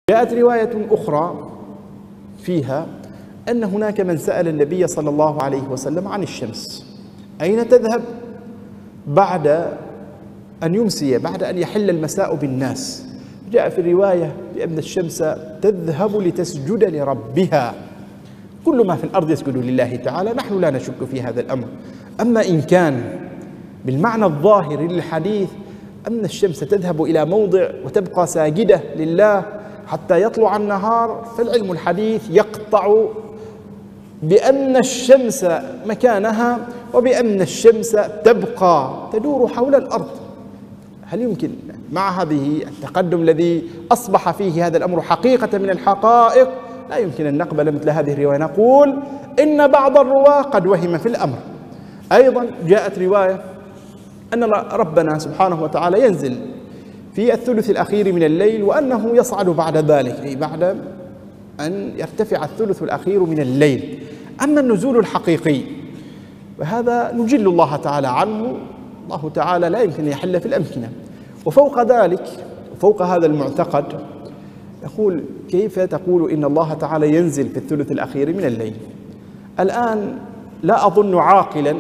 جاءت رواية أخرى فيها أن هناك من سأل النبي صلى الله عليه وسلم عن الشمس: أين تذهب بعد أن يمسي، بعد أن يحل المساء بالناس؟ جاء في الرواية بأن الشمس تذهب لتسجد لربها. كل ما في الأرض يسجد لله تعالى، نحن لا نشك في هذا الأمر. أما إن كان بالمعنى الظاهر للحديث أن الشمس تذهب إلى موضع وتبقى ساجدة لله حتى يطلع النهار، فالعلم الحديث يقطع بأن الشمس مكانها وبأن الشمس تبقى تدور حول الأرض. هل يمكن مع هذه التقدم الذي أصبح فيه هذا الأمر حقيقة من الحقائق، لا يمكن أن نقبل مثل هذه الرواية، نقول إن بعض الرواة قد وهم في الأمر. أيضا جاءت رواية أن ربنا سبحانه وتعالى ينزل في الثلث الأخير من الليل، وأنه يصعد بعد ذلك، أي بعد أن يرتفع الثلث الأخير من الليل. أما النزول الحقيقي وهذا نجل الله تعالى عنه، الله تعالى لا يمكن أن يحل في الأمكنة. وفوق ذلك، فوق هذا المعتقد، يقول: كيف تقول إن الله تعالى ينزل في الثلث الأخير من الليل؟ الآن لا أظن عاقلا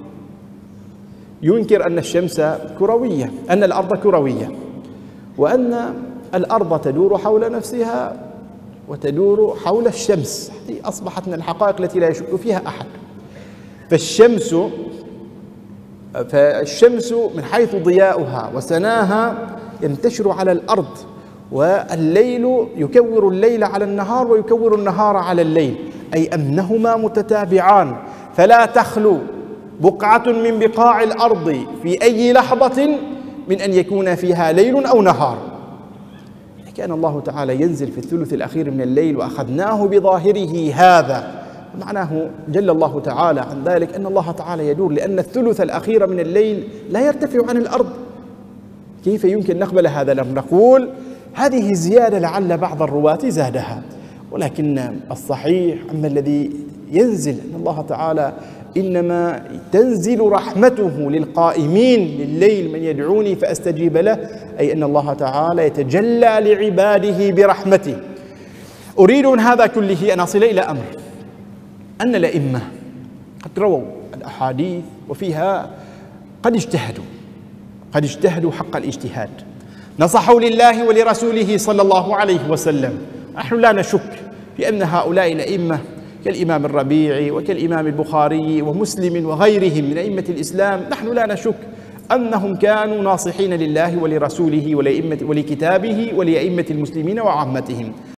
ينكر أن الشمس كروية، أن الأرض كروية، وأن الأرض تدور حول نفسها وتدور حول الشمس. هذه أصبحت من الحقائق التي لا يشك فيها أحد. فالشمس من حيث ضياؤها وسناها ينتشر على الأرض، والليل يكور الليل على النهار ويكور النهار على الليل، أي أنهما متتابعان، فلا تخلو بقعة من بقاع الأرض في أي لحظة من أن يكون فيها ليل أو نهار. كان الله تعالى ينزل في الثلث الأخير من الليل وأخذناه بظاهره هذا، معناه جل الله تعالى عن ذلك أن الله تعالى يدور، لأن الثلث الأخير من الليل لا يرتفع عن الأرض. كيف يمكن نقبل هذا الأمر؟ نقول هذه زيادة لعل بعض الرواة زادها، ولكن الصحيح أما الذي ينزل أن الله تعالى إنما تنزل رحمته للقائمين لليل: من يدعوني فأستجيب له، أي أن الله تعالى يتجلى لعباده برحمته. أريد من هذا كله أن أصل إلى أمر: أن الأئمة قد رووا الأحاديث وفيها قد اجتهدوا حق الاجتهاد، نصحوا لله ولرسوله صلى الله عليه وسلم. نحن لا نشك في أن هؤلاء الأئمة كالإمام الربيعي وكالإمام البخاري ومسلم وغيرهم من أئمة الإسلام، نحن لا نشك أنهم كانوا ناصحين لله ولرسوله ولكتابه ولأئمة المسلمين وعامتهم.